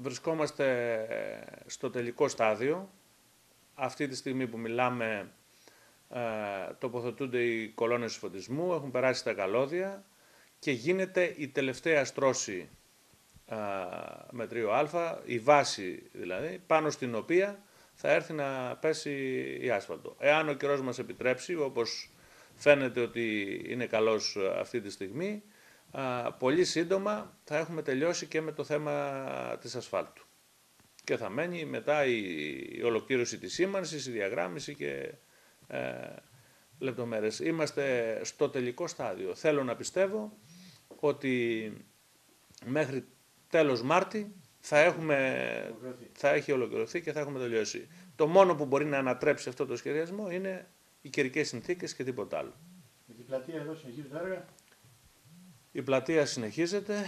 Βρισκόμαστε στο τελικό στάδιο. Αυτή τη στιγμή που μιλάμε τοποθετούνται οι κολόνες φωτισμού, έχουν περάσει τα καλώδια και γίνεται η τελευταία στρώση μετρίου Α, η βάση δηλαδή, πάνω στην οποία θα έρθει να πέσει η άσφαλτο. Εάν ο καιρός μας επιτρέψει, όπως φαίνεται ότι είναι καλός αυτή τη στιγμή, πολύ σύντομα θα έχουμε τελειώσει και με το θέμα της ασφάλτου. Και θα μένει μετά η ολοκλήρωση της σήμανσης, η διαγράμμιση και λεπτομέρειες. Είμαστε στο τελικό στάδιο. Θέλω να πιστεύω ότι μέχρι τέλος Μάρτη θα έχει ολοκληρωθεί και θα έχουμε τελειώσει. Το μόνο που μπορεί να ανατρέψει αυτό το σχεδιασμό είναι οι καιρικές συνθήκες και τίποτα άλλο. Με την πλατεία εδώ συνεχίζουν τα έργα. Η πλατεία συνεχίζεται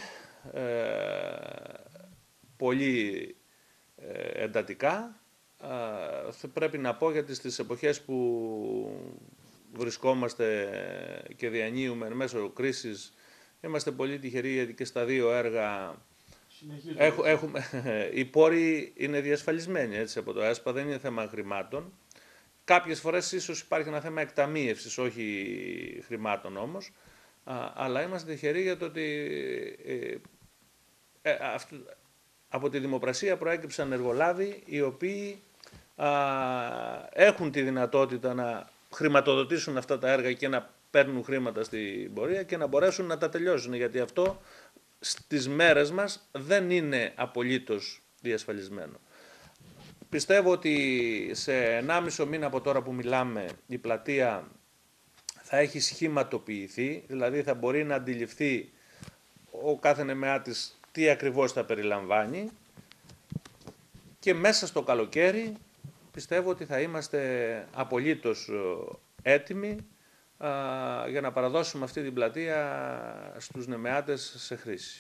πολύ εντατικά. Πρέπει να πω γιατί στις εποχές που βρισκόμαστε και διανύουμε μέσω κρίσης είμαστε πολύ τυχεροί γιατί και στα δύο έργα οι πόροι είναι διασφαλισμένοι έτσι, από το ΕΣΠΑ, δεν είναι θέμα χρημάτων. Κάποιες φορές ίσως υπάρχει ένα θέμα εκταμείευσης, όχι χρημάτων όμως, αλλά είμαστε τυχεροί για το ότι από τη δημοπρασία προέκυψαν εργολάβοι οι οποίοι έχουν τη δυνατότητα να χρηματοδοτήσουν αυτά τα έργα και να παίρνουν χρήματα στην πορεία και να μπορέσουν να τα τελειώσουν, γιατί αυτό στις μέρες μας δεν είναι απολύτως διασφαλισμένο. Πιστεύω ότι σε 1,5 μήνα από τώρα που μιλάμε η πλατεία θα έχει σχηματοποιηθεί, δηλαδή θα μπορεί να αντιληφθεί ο κάθε νεμεάτης τι ακριβώς θα περιλαμβάνει και μέσα στο καλοκαίρι πιστεύω ότι θα είμαστε απολύτως έτοιμοι για να παραδώσουμε αυτή την πλατεία στους νεμεάτες σε χρήση.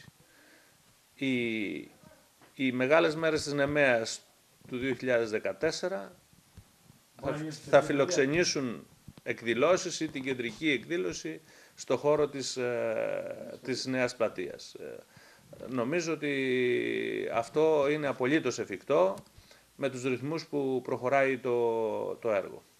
Οι μεγάλες μέρες της Νεμαίας του 2014 θα φιλοξενήσουν εκδηλώσεις ή την κεντρική εκδήλωση στο χώρο της νέας πλατείας. Νομίζω ότι αυτό είναι απολύτως εφικτό με τους ρυθμούς που προχωράει το έργο.